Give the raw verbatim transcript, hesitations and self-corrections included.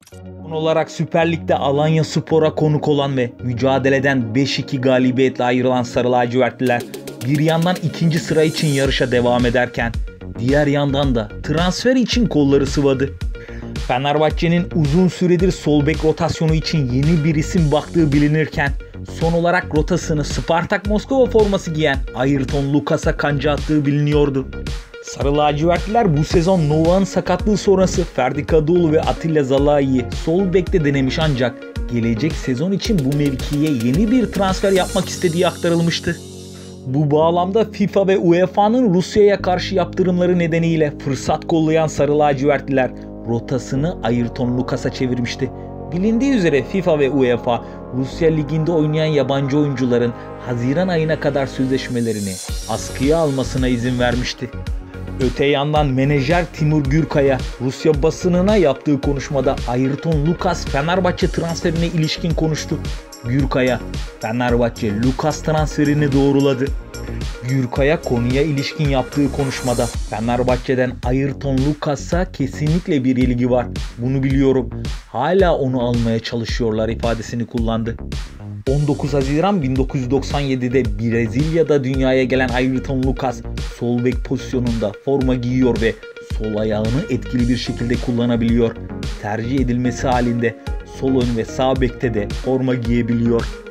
Son olarak Süper Lig'de Alanyaspor'a konuk olan ve mücadeleden beş iki galibiyetle ayrılan Sarı Lacivertliler bir yandan ikinci sıra için yarışa devam ederken diğer yandan da transfer için kolları sıvadı. Fenerbahçe'nin uzun süredir sol bek rotasyonu için yeni bir isim baktığı bilinirken son olarak rotasını Spartak Moskova forması giyen Ayrton Lukas'a kanca attığı biliniyordu. Sarı lacivertliler bu sezon Novak'ın sakatlığı sonrası Ferdi Kadıoğlu ve Atilla Zalai'yi sol bekte denemiş ancak gelecek sezon için bu mevkiye yeni bir transfer yapmak istediği aktarılmıştı. Bu bağlamda FIFA ve U E F A'nın Rusya'ya karşı yaptırımları nedeniyle fırsat kollayan Sarı lacivertliler rotasını Ayrton Lukas'a çevirmişti. Bilindiği üzere FIFA ve U E F A Rusya Ligi'nde oynayan yabancı oyuncuların Haziran ayına kadar sözleşmelerini askıya almasına izin vermişti. Öte yandan menajer Timur Gürkaya Rusya basınına yaptığı konuşmada Ayrton Lukas Fenerbahçe transferine ilişkin konuştu. Gürkaya Fenerbahçe Lukas transferini doğruladı. Gürkaya konuya ilişkin yaptığı konuşmada Fenerbahçe'den Ayrton Lukas'a kesinlikle bir ilgi var. Bunu biliyorum. Hala onu almaya çalışıyorlar ifadesini kullandı. on dokuz Haziran bin dokuz yüz doksan yedi'de Brezilya'da dünyaya gelen Ayrton Lukas sol bek pozisyonunda forma giyiyor ve sol ayağını etkili bir şekilde kullanabiliyor. Tercih edilmesi halinde sol ön ve sağ bekte de forma giyebiliyor.